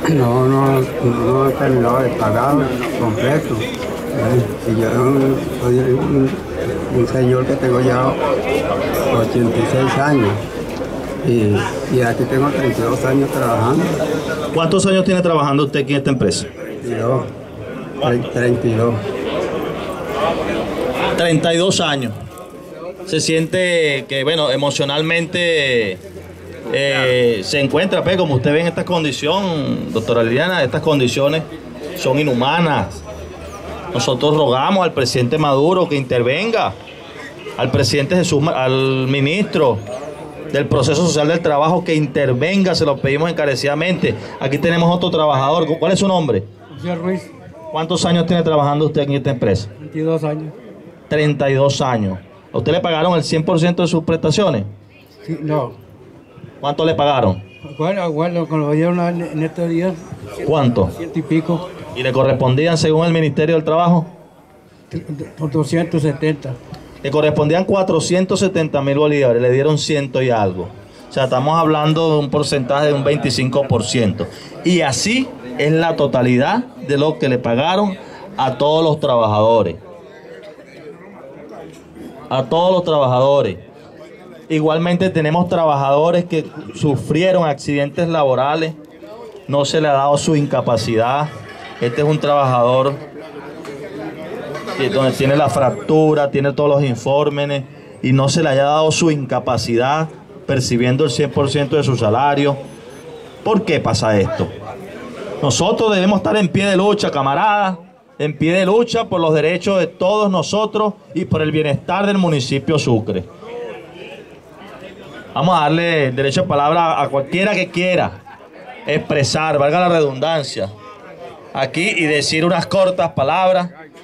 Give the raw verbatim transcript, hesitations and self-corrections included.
No, no, no he terminado de pagar completo. ¿Eh? Y yo soy un, un señor que tengo ya ochenta y seis años y, y aquí tengo treinta y dos años trabajando. ¿Cuántos años tiene trabajando usted aquí en esta empresa? treinta y dos. treinta y dos años. Se siente que, bueno, emocionalmente eh, se encuentra, pues, como usted ve en esta condición, doctora Liliana, estas condiciones son inhumanas. Nosotros rogamos al presidente Maduro que intervenga, al presidente Jesús, al ministro del proceso social del trabajo que intervenga, se lo pedimos encarecidamente. Aquí tenemos otro trabajador. ¿Cuál es su nombre? José Ruiz. ¿Cuántos años tiene trabajando usted en esta empresa? veintidós años. treinta y dos años. ¿A usted le pagaron el cien por ciento de sus prestaciones? Sí, no. ¿Cuánto le pagaron? Bueno, bueno, cuando lo dieron en estos días. ¿Cuánto? Ciento y pico. ¿Y le correspondían según el Ministerio del Trabajo? Por doscientos setenta. Le correspondían cuatrocientos setenta mil bolívares, le dieron ciento y algo. O sea, estamos hablando de un porcentaje de un veinticinco por ciento. Y así es la totalidad de lo que le pagaron a todos los trabajadores. A todos los trabajadores. Igualmente tenemos trabajadores que sufrieron accidentes laborales, no se le ha dado su incapacidad. Este es un trabajador donde tiene la fractura, tiene todos los informes y no se le haya dado su incapacidad, percibiendo el cien por ciento de su salario. ¿Por qué pasa esto? Nosotros debemos estar en pie de lucha, camaradas, en pie de lucha por los derechos de todos nosotros y por el bienestar del municipio Sucre. Vamos a darle derecho de palabra a cualquiera que quiera expresar, valga la redundancia, aquí y decir unas cortas palabras